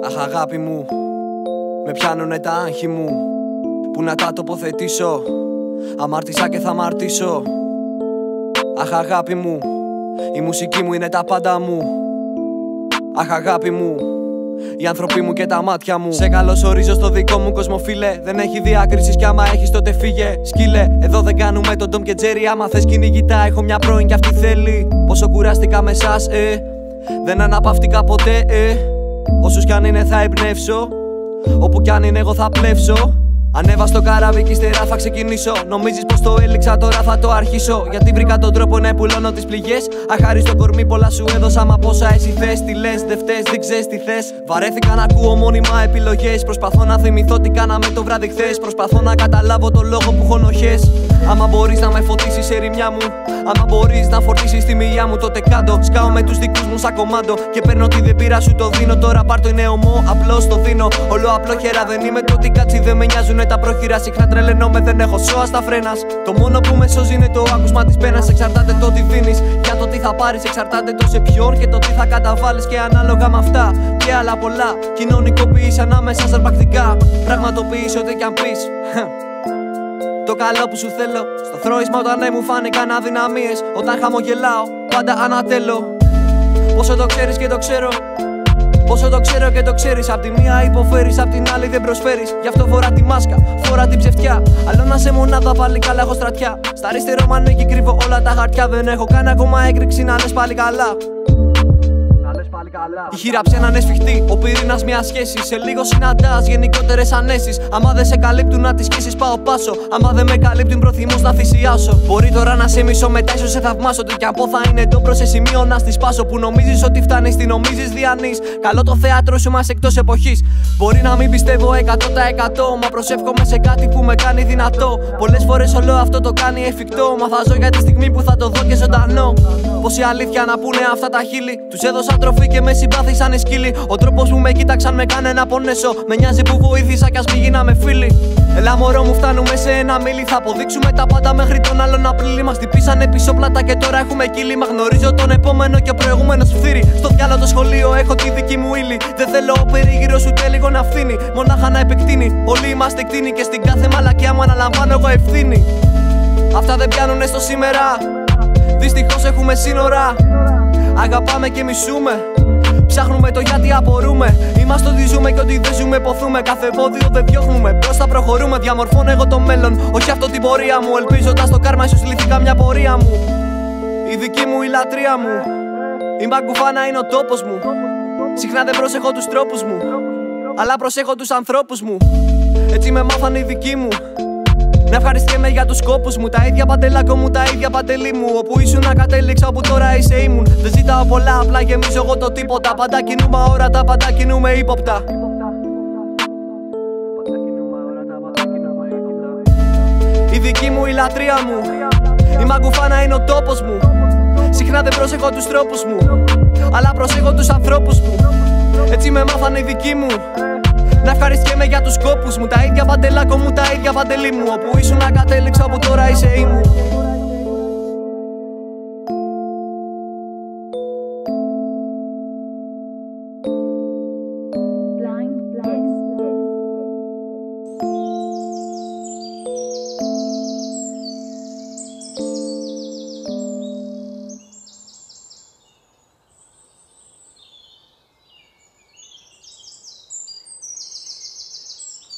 Αχ αγάπη μου, με πιάνουνε τα άγχη μου. Πού να τα τοποθετήσω, αμάρτησα και θα αμαρτήσω. Αχ αγάπη μου, η μουσική μου είναι τα πάντα μου. Αχ αγάπη μου, οι άνθρωποι μου και τα μάτια μου. Σε καλωσορίζω στο δικό μου κόσμο φίλε. Δεν έχει διάκρισης κι άμα έχεις τότε φύγε. Σκύλε, εδώ δεν κάνουμε τον Ντομ και Τζέρι. Άμα θες κυνηγητά έχω μια πρώην κι αυτή θέλει. Πόσο κουράστηκα με εσάς, δεν αναπαυτικά ποτέ, όσους κι αν είναι θα εμπνεύσω. Όπου κι αν είναι εγώ θα πλεύσω. Ανέβα στο καράβι κι ύστερα θα ξεκινήσω. Νομίζεις πως το έλειξα, τώρα θα το αρχίσω. Γιατί βρήκα τον τρόπο να επουλώνω τις πληγές. Αχάριστο κορμί, πολλά σου έδωσα. Μα πόσα εσύ θες, τι λες, δεν φταίς, δεν ξέρεις τι θες. Βαρέθηκα να ακούω μόνιμα επιλογές. Προσπαθώ να θυμηθώ τι κάναμε το βράδυ χθες. Προσπαθώ να καταλάβω το λόγο που έχω νοχές. Άμα μπορείς να με φωτίσεις σε ερημιά μου, άμα μπορείς να φορτίσεις τη μιλιά μου, τότε κάτω. Σκάω με τους δικούς μου σαν κομμάντο. Και παίρνω τι δεν πήρα, σου το δίνω. Τώρα πάρ' το είναι ομό, απλώς το δίνω. Όλο απλόχερα δεν είμαι το τι κάτσι, δεν με νοιάζουνε τα πρόχειρα. Συχνά τρελαίνομαι, δεν έχω σώα στα φρένας. Το μόνο που με σώζει είναι το άκουσμα της πένας. Εξαρτάται το τι δίνεις, για το τι θα πάρεις. Εξαρτάται το σε ποιον και το τι θα καταβάλεις. Και ανάλογα με αυτά και άλλα πολλά. Κοινωνικοποιείς ανάμεσα στα αρπακτικά. Πραγματοποιείς ό,τι κι αν πεις. Το καλό που σου θέλω. Στο θρώισμα όταν μου φάνηκαν αδυναμίες. Όταν χαμογελάω πάντα ανατέλω. Πόσο το ξέρεις και το ξέρω. Πόσο το ξέρω και το ξέρεις. Απ' τη μία υποφέρεις, απ' την άλλη δεν προσφέρεις. Γι' αυτό φορά τη μάσκα, φορά την ψευτιά. Άλλο να σε μονάδα πάλι καλά έχω στρατιά. Στα αριστερό μανίκι κρύβω όλα τα χαρτιά. Δεν έχω κάνει ακόμα έκρηξη να λες πάλι καλά. Η χείραψη να είναι σφιχτή, ο πυρήνας μια σχέση. Σε λίγο συναντάς γενικότερες ανέσεις. Άμα δεν σε καλύπτουν να τις σκίσεις πάω πάσο. Άμα δεν με καλύπτουν προθυμούς να θυσιάσω. Μπορεί τώρα να σε μισώ, μετά ίσως σε θαυμάσω. Τι κι αν πω θα είναι ντόπρο σε σημείο να στη σπάσω. Που νομίζεις ότι φτάνεις, τι νομίζεις διανύεις. Καλό το θέατρο σου μας εκτός εποχής. Μπορεί να μην πιστεύω 100%, μα προσεύχομαι σε κάτι που με κάνει δυνατό. Πολλές φορές όλο αυτό το κάνει εφικτό. Μα θα ζω για τη στιγμή που θα το δω και ζωντανό. Πως η αλήθεια να πούνε αυτά τα χείλη. Τους έδωσα τροφή και με συμπάθησαν οι σκύλοι. Ο τρόπος που με κοίταξαν με κάνε να πονέσω. Με νοιάζει που βοήθησα κι ας μην γίναμε φίλοι. Έλα μωρό μου φτάνουμε σε ένα μίλι. Θα αποδείξουμε τα πάντα μέχρι τον άλλον Απρίλη. Μας χτυπήσανε πίσω πλάτα και τώρα έχουμε κύλημα. Γνωρίζω τον επόμενο και ο προηγούμενος φθήρι. Στο διάλογο το σχολείο έχω τη δική μου ύλη. Δεν θέλω ο περίγυρος ούτε λίγο να φθήνει. Μονάχα να επεκτείνει. Όλοι είμαστε κτίνοι και στην κάθε μαλακιά μου αναλαμβάνω εγώ ευθύνη. Αυτά δεν πιάνουνε στο σήμερα. Δυστυχώς έχουμε σύνορα. Αγαπάμε και μισούμε. Ψάχνουμε το γιατί απορούμε. Είμαστε ό,τι ζούμε και ό,τι δεν ζούμε ποθούμε. Κάθε εμπόδιο δεν διώχνουμε. Μπροστά προχωρούμε. Διαμορφώνω εγώ το μέλλον. Όχι αυτό την πορεία μου. Ελπίζοντας το κάρμα ίσως λύθηκα μια πορεία μου. Η δική μου η λατρεία μου. Η Μπαγκουφάνα είναι ο τόπος μου. Συχνά δεν προσέχω τους τρόπους μου, αλλά προσέχω τους ανθρώπους μου. Έτσι με μάθανε οι δικοί μου. Να ευχαριστιέμαι για τους σκόπους μου. Τα ίδια παντελάκο μου, τα ίδια παντελή μου. Όπου ήσουν να κατέληξα, όπου τώρα είσαι ήμουν. Δεν ζητάω πολλά, απλά γεμίζω εγώ το τίποτα. Πάντα κινούμε αόρατα, πάντα κινούμε ύποπτα. Η δική μου η λατρεία μου. Η Μαγκουφάνα είναι ο τόπος μου. Συχνά δεν προσέχω τους τρόπους μου, αλλά προσέχω τους ανθρώπους μου. Έτσι με μάθανε οι δικοί μου. Να ευχαριστιέμαι για τους σκόπους μου. Τα ίδια παντελάκο μου, τα ίδια παντελή μου. Όπου ήσουν να κατέληξα, όπου τώρα είσαι ήμουν.